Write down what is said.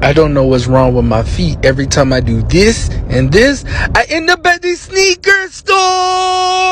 I don't know what's wrong with my feet. Every time I do this and this, I end up at the sneaker store.